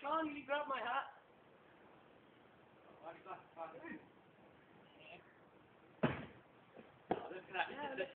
Sean, can you grab my hat? Oh, look at that.